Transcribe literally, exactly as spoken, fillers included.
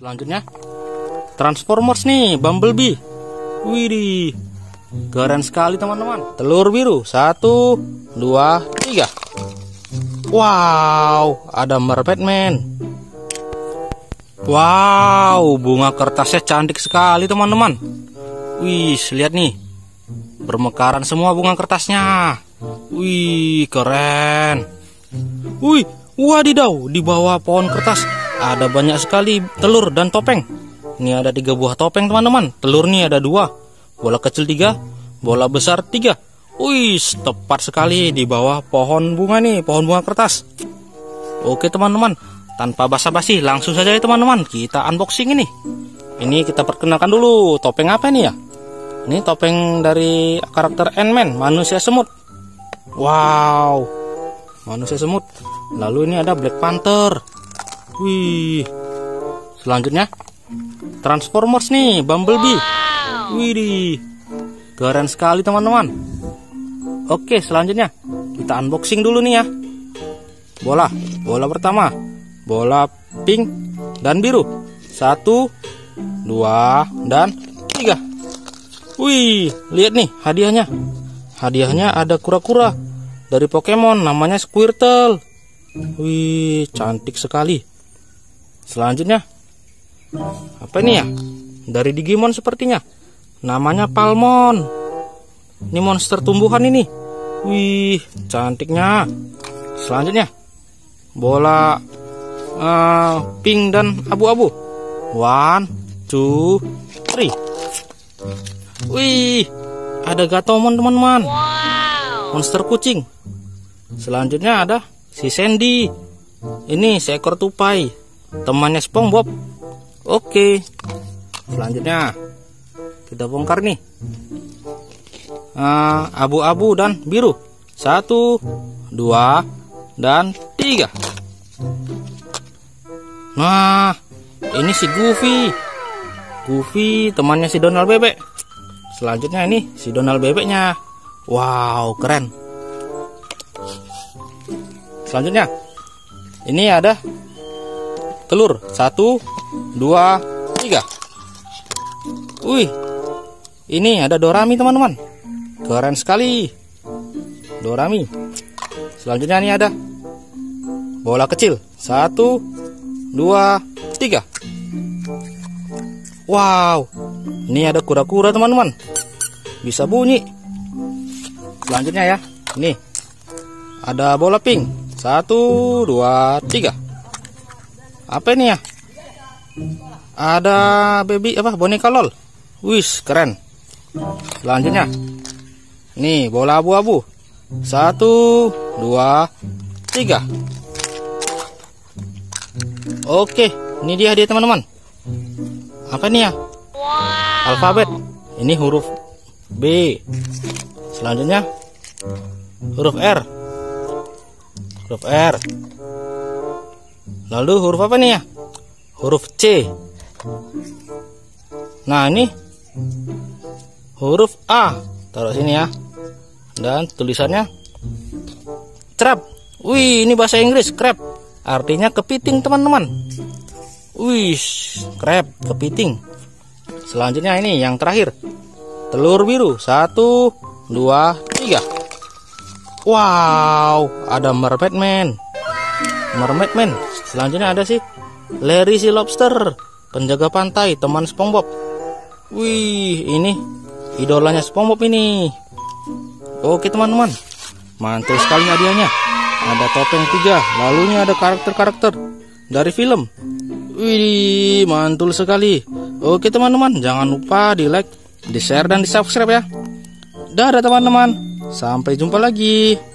Selanjutnya Transformers nih, Bumblebee. Widih, keren sekali teman-teman. Telur biru, satu, dua, tiga. Wow, ada Mermaidman. Wow, bunga kertasnya cantik sekali teman-teman. Wih, lihat nih, bermekaran semua bunga kertasnya. Wih, keren. Wih, wadidaw, di bawah pohon kertas ada banyak sekali telur dan topeng. Ini ada tiga buah topeng teman-teman. Telur nih ada dua, bola kecil tiga, bola besar tiga. Wih, tepat sekali di bawah pohon bunga nih, pohon bunga kertas. Oke teman-teman, tanpa basa-basi langsung saja ya teman-teman, kita unboxing ini. Ini kita perkenalkan dulu, topeng apa nih ya? Ini topeng dari karakter Ant-Man, manusia semut. Wow, manusia semut. Lalu ini ada Black Panther. Wih, selanjutnya Transformers nih, Bumblebee. Wih, keren sekali teman-teman. Oke, selanjutnya kita unboxing dulu nih ya. Bola, bola pertama, bola pink dan biru. Satu, dua, dan tiga. Wih, lihat nih hadiahnya. Hadiahnya ada kura-kura dari Pokemon, namanya Squirtle. Wih, cantik sekali. Selanjutnya apa ini ya? Dari Digimon sepertinya. Namanya Palmon. Ini monster tumbuhan ini. Wih, cantiknya. Selanjutnya bola uh, pink dan abu-abu. One, two, three. Wih, ada Gatomon teman-teman. Monster kucing. Selanjutnya ada si Sandy. Ini seekor tupai, temannya SpongeBob. Oke, selanjutnya kita bongkar nih. Uh, abu-abu dan biru. Satu, dua, dan tiga. Nah, ini si Goofy. Goofy temannya si Donald Bebek. Selanjutnya ini si Donald Bebeknya. Wow, keren. Selanjutnya ini ada telur. Satu, dua, tiga. Wih, ini ada Dorami teman-teman. Keren sekali, Dorami. Selanjutnya ini ada bola kecil. Satu, dua, tiga. Wow, ini ada kura-kura teman-teman, bisa bunyi. Selanjutnya ya, ini ada bola pink. Satu, dua, tiga. Apa ini ya? Ada baby apa? Boneka LOL. Wis, keren. Selanjutnya nih bola abu-abu. Satu, dua, tiga. Oke, ini dia dia teman-teman. Apa nih ya? Alfabet. Ini huruf B. Selanjutnya huruf R. Huruf R. Lalu huruf apa nih ya? Huruf C. Nah, ini huruf A. Taruh sini ya. Dan tulisannya crab. Wih, ini bahasa Inggris, crab. Artinya kepiting teman-teman. Wih, crab, kepiting. Selanjutnya ini yang terakhir, telur biru. Satu, dua, tiga. Wow, ada Mermaidman. Mermaidman. Selanjutnya ada sih Larry si lobster, penjaga pantai, teman SpongeBob. Wih, ini idolanya SpongeBob ini. Oke teman-teman, mantul sekali hadiahnya. Ada topeng tiga. Lalu ini ada karakter-karakter dari film. Wih, mantul sekali. Oke teman-teman, jangan lupa di like, di share, dan di subscribe ya. Dadah teman-teman, sampai jumpa lagi.